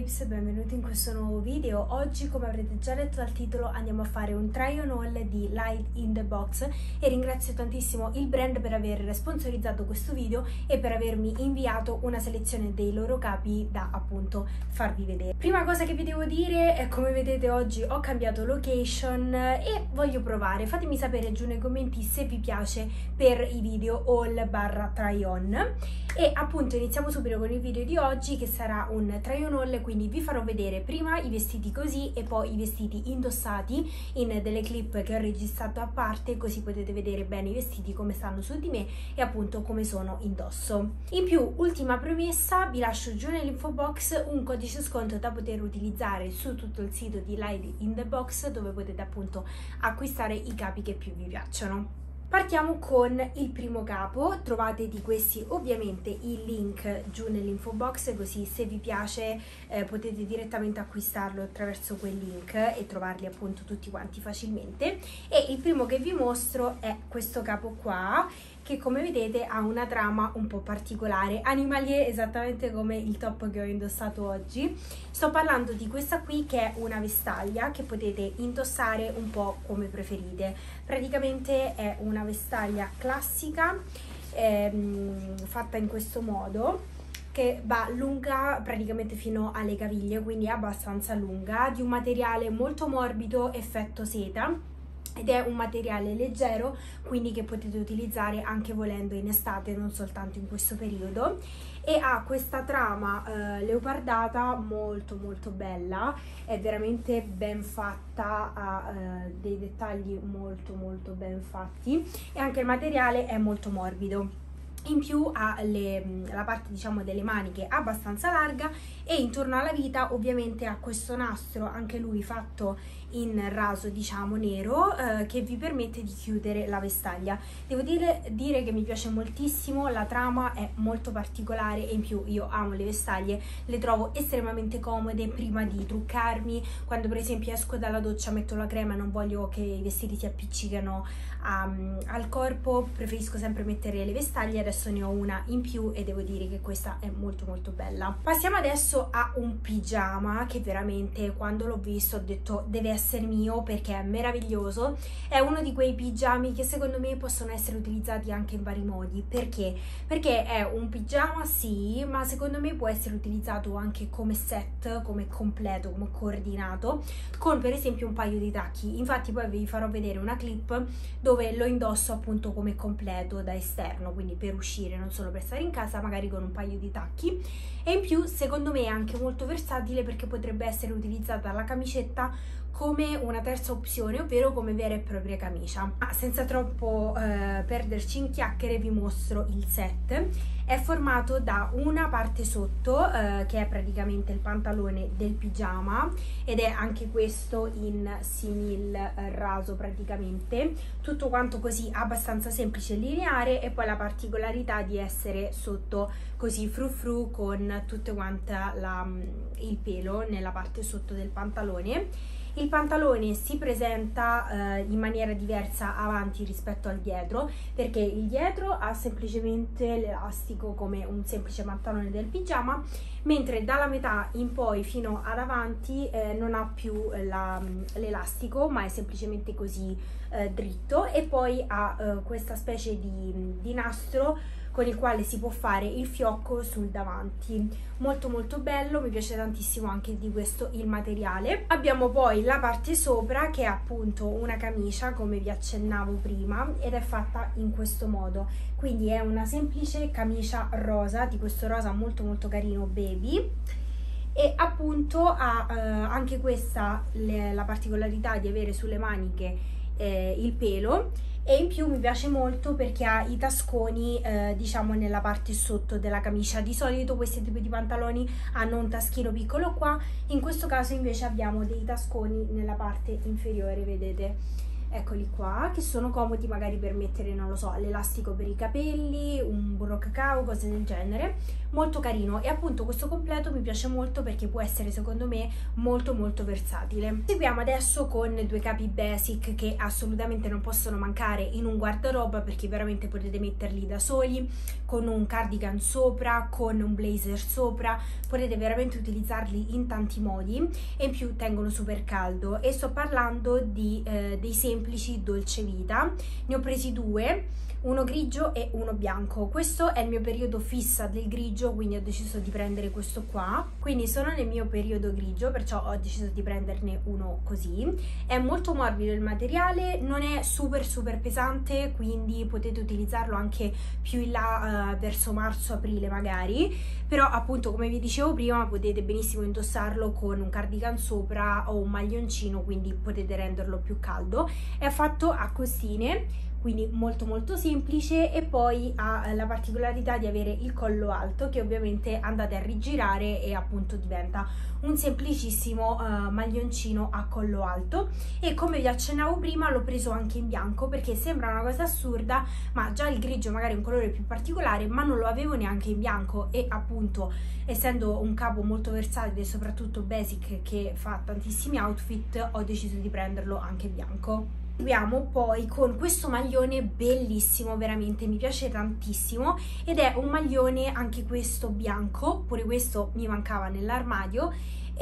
peeps, benvenuti in questo nuovo video. Oggi, come avrete già letto dal titolo, andiamo a fare un try on haul di Light in the Box e ringrazio tantissimo il brand per aver sponsorizzato questo video e per avermi inviato una selezione dei loro capi da appunto farvi vedere. Prima cosa che vi devo dire è, come vedete, oggi ho cambiato location e voglio provare. Fatemi sapere giù nei commenti se vi piace per i video haul barra try on. E appunto iniziamo subito con il video di oggi, che sarà un try on haul, quindi vi farò vedere prima i vestiti così e poi i vestiti indossati in delle clip che ho registrato a parte, così potete vedere bene i vestiti come stanno su di me e appunto come sono indosso. In più, ultima promessa, vi lascio giù nell'info box un codice sconto da poter utilizzare su tutto il sito di Light in the Box, dove potete appunto acquistare i capi che più vi piacciono. Partiamo con il primo capo. Trovate di questi ovviamente il link giù nell'info box, così se vi piace potete direttamente acquistarlo attraverso quel link e trovarli appunto tutti quanti facilmente. E il primo che vi mostro è questo capo qua, che come vedete ha una trama un po' particolare, animalier, esattamente come il top che ho indossato oggi. Sto parlando di questa qui, che è una vestaglia che potete indossare un po' come preferite. Praticamente è una vestaglia classica fatta in questo modo, che va lunga praticamente fino alle caviglie, quindi è abbastanza lunga, di un materiale molto morbido, effetto seta, ed è un materiale leggero, quindi che potete utilizzare anche volendo in estate, non soltanto in questo periodo. E ha questa trama leopardata molto bella, è veramente ben fatta, ha dei dettagli molto ben fatti e anche il materiale è molto morbido. In più ha la parte, diciamo, delle maniche abbastanza larga e intorno alla vita ovviamente ha questo nastro, anche lui fatto in raso, diciamo nero, che vi permette di chiudere la vestaglia. Devo dire che mi piace moltissimo, la trama è molto particolare e in più io amo le vestaglie, le trovo estremamente comode prima di truccarmi. Quando per esempio esco dalla doccia, metto la crema e non voglio che i vestiti si appiccicano al corpo, preferisco sempre mettere le vestaglie. Adesso ne ho una in più e devo dire che questa è molto bella. Passiamo adesso a un pigiama che veramente, quando l'ho visto, ho detto deve essere mio, perché è meraviglioso. È uno di quei pigiami che secondo me possono essere utilizzati anche in vari modi. Perché è un pigiama, sì, ma secondo me può essere utilizzato anche come set, come completo, come coordinato, con per esempio un paio di tacchi. Infatti poi vi farò vedere una clip dove lo indosso appunto come completo da esterno, quindi per uscire, non solo per stare in casa, magari con un paio di tacchi. E in più secondo me è anche molto versatile, perché potrebbe essere utilizzata la camicetta come una terza opzione, ovvero come vera e propria camicia. Ma senza troppo perderci in chiacchiere, vi mostro il set. È formato da una parte sotto che è praticamente il pantalone del pigiama, ed è anche questo in simil raso praticamente, tutto quanto così abbastanza semplice e lineare, e poi la particolarità di essere sotto così frufru con tutto quanta il pelo nella parte sotto del pantalone. Il pantalone si presenta in maniera diversa avanti rispetto al dietro, perché il dietro ha semplicemente l'elastico come un semplice pantalone del pigiama, mentre dalla metà in poi fino ad avanti non ha più l'elastico, ma è semplicemente così dritto, e poi ha questa specie di nastro con il quale si può fare il fiocco sul davanti. Molto bello, mi piace tantissimo anche di questo il materiale. Abbiamo poi la parte sopra, che è appunto una camicia, come vi accennavo prima, ed è fatta in questo modo, quindi è una semplice camicia rosa, di questo rosa molto carino baby. E appunto ha anche questa la particolarità di avere sulle maniche il pelo, e in più mi piace molto perché ha i tasconi diciamo nella parte sotto della camicia. Di solito questi tipi di pantaloni hanno un taschino piccolo qua, in questo caso invece abbiamo dei tasconi nella parte inferiore, vedete, eccoli qua, che sono comodi magari per mettere, non lo so, l'elastico per i capelli, un burro cacao, cose del genere, molto carino. E appunto questo completo mi piace molto perché può essere secondo me molto versatile. Seguiamo adesso con due capi basic che assolutamente non possono mancare in un guardaroba, perché veramente potete metterli da soli, con un cardigan sopra, con un blazer sopra, potete veramente utilizzarli in tanti modi e in più tengono super caldo. E sto parlando dei semplici Dolce Vita, ne ho presi due, uno grigio e uno bianco. Questo è il mio periodo fissa del grigio, quindi ho deciso di prendere questo qua. Quindi sono nel mio periodo grigio, perciò ho deciso di prenderne uno così. È molto morbido il materiale, non è super pesante, quindi potete utilizzarlo anche più in là, verso marzo-aprile magari. Però appunto, come vi dicevo prima, potete benissimo indossarlo con un cardigan sopra o un maglioncino, quindi potete renderlo più caldo. È fatto a costine, quindi molto semplice, e poi ha la particolarità di avere il collo alto, che ovviamente andate a rigirare e appunto diventa un semplicissimo maglioncino a collo alto. E come vi accennavo prima, l'ho preso anche in bianco perché sembra una cosa assurda, ma già il grigio magari è un colore più particolare, ma non lo avevo neanche in bianco. E appunto, essendo un capo molto versatile e soprattutto basic che fa tantissimi outfit, ho deciso di prenderlo anche bianco. Proviamo poi con questo maglione bellissimo, veramente mi piace tantissimo, ed è un maglione anche questo bianco, pure questo mi mancava nell'armadio,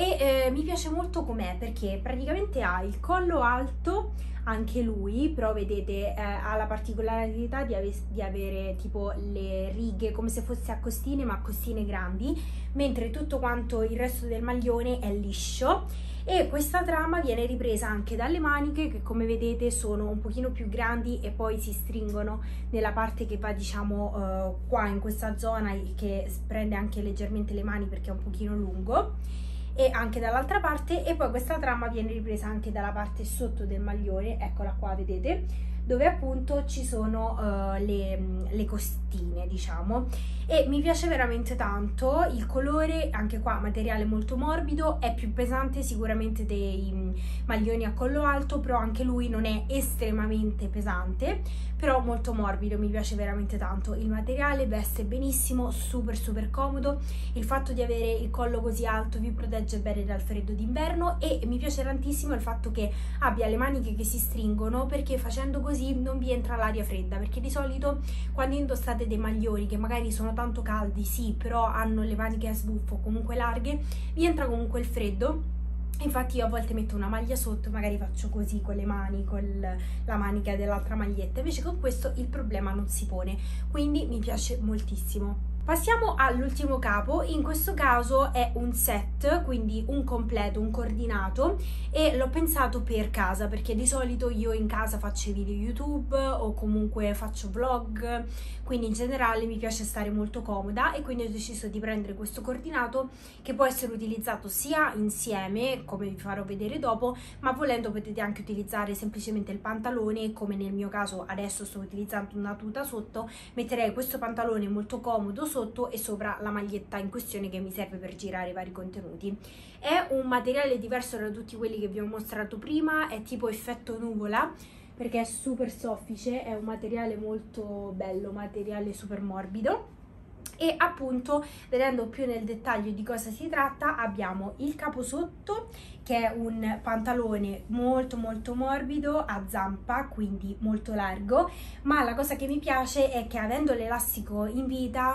e mi piace molto com'è, perché praticamente ha il collo alto anche lui, però vedete ha la particolarità di avere tipo le righe come se fosse a costine, ma a costine grandi, mentre tutto quanto il resto del maglione è liscio. E questa trama viene ripresa anche dalle maniche, che come vedete sono un pochino più grandi e poi si stringono nella parte che va, diciamo, qua in questa zona, che prende anche leggermente le mani perché è un pochino lungo, e anche dall'altra parte. E poi questa trama viene ripresa anche dalla parte sotto del maglione, eccola qua, vedete, dove appunto ci sono le costine, diciamo. E mi piace veramente tanto il colore, anche qua materiale molto morbido, è più pesante sicuramente dei maglioni a collo alto, però anche lui non è estremamente pesante, però molto morbido, mi piace veramente tanto. Il materiale veste benissimo, super comodo, il fatto di avere il collo così alto vi protegge bene dal freddo d'inverno, e mi piace tantissimo il fatto che abbia le maniche che si stringono, perché facendo così non vi entra l'aria fredda, perché di solito quando indossate dei maglioni che magari sono tanto caldi, sì, però hanno le maniche a sbuffo comunque larghe, vi entra comunque il freddo. Infatti io a volte metto una maglia sotto, magari faccio così con le mani, con la manica dell'altra maglietta, invece con questo il problema non si pone, quindi mi piace moltissimo. Passiamo all'ultimo capo, in questo caso è un set, quindi un completo, un coordinato, e l'ho pensato per casa, perché di solito io in casa faccio i video YouTube o comunque faccio vlog, quindi in generale mi piace stare molto comoda, e quindi ho deciso di prendere questo coordinato, che può essere utilizzato sia insieme, come vi farò vedere dopo, ma volendo potete anche utilizzare semplicemente il pantalone, come nel mio caso adesso sto utilizzando una tuta sotto, metterei questo pantalone molto comodo sotto e sopra la maglietta in questione che mi serve per girare i vari contenuti. È un materiale diverso da tutti quelli che vi ho mostrato prima, è tipo effetto nuvola, perché è super soffice, è un materiale molto bello, materiale super morbido. E appunto, vedendo più nel dettaglio di cosa si tratta, abbiamo il capo sotto, che è un pantalone molto morbido a zampa, quindi molto largo, ma la cosa che mi piace è che avendo l'elastico in vita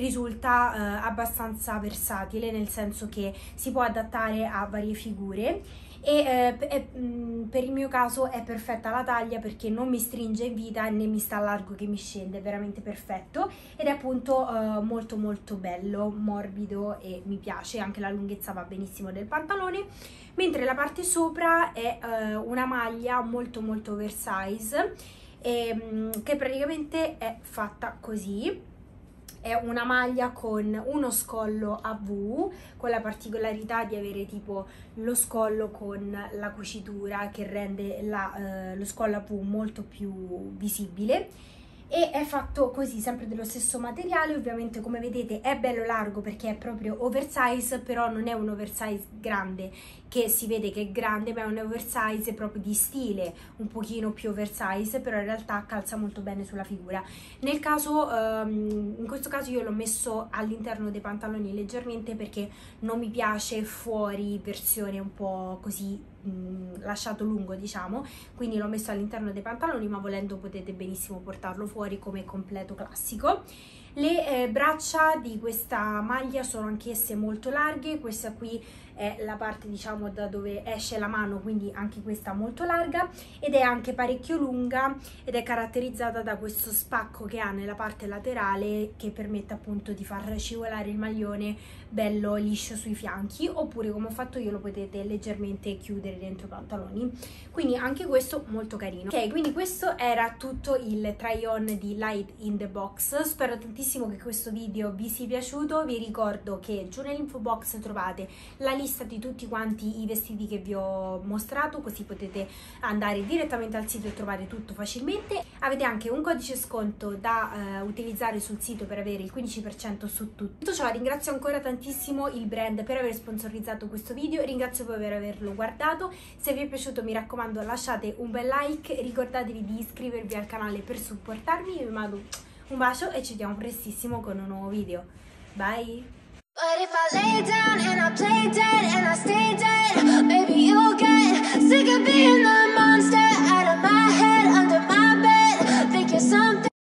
risulta abbastanza versatile, nel senso che si può adattare a varie figure. E per il mio caso è perfetta la taglia, perché non mi stringe in vita né mi sta largo che mi scende, è veramente perfetto, ed è appunto molto bello, morbido, e mi piace, anche la lunghezza va benissimo del pantalone. Mentre la parte sopra è una maglia molto oversize, che praticamente è fatta così. È una maglia con uno scollo a V, con la particolarità di avere tipo lo scollo con la cucitura che rende lo scollo a V molto più visibile. e è fatto così, sempre dello stesso materiale. Ovviamente, come vedete, è bello largo perché è proprio oversize, però non è un oversize grande che si vede che è grande, ma è un oversize proprio di stile, un pochino più oversize, però in realtà calza molto bene sulla figura. In questo caso io l'ho messo all'interno dei pantaloni leggermente perché non mi piace fuori versione un po' così lasciato lungo, diciamo, quindi l'ho messo all'interno dei pantaloni, ma volendo potete benissimo portarlo fuori come completo classico. Le braccia di questa maglia sono anch'esse molto larghe, questa qui è la parte, diciamo, da dove esce la mano, quindi anche questa molto larga, ed è anche parecchio lunga ed è caratterizzata da questo spacco che ha nella parte laterale che permette appunto di far scivolare il maglione bello liscio sui fianchi, oppure come ho fatto io lo potete leggermente chiudere dentro i pantaloni, quindi anche questo molto carino. Ok, quindi questo era tutto il try on di Light in the Box. Spero tantissimo che questo video vi sia piaciuto. Vi ricordo che giù nell'info box trovate la lista di tutti quanti i vestiti che vi ho mostrato, così potete andare direttamente al sito e trovare tutto facilmente. Avete anche un codice sconto da utilizzare sul sito per avere il 15% su tutto. Detto ciò, ringrazio ancora tantissimo il brand per aver sponsorizzato questo video, ringrazio voi per averlo guardato. Se vi è piaciuto, mi raccomando, lasciate un bel like, ricordatevi di iscrivervi al canale per supportarmi. Vi mando un bacio e ci vediamo prestissimo con un nuovo video. Bye!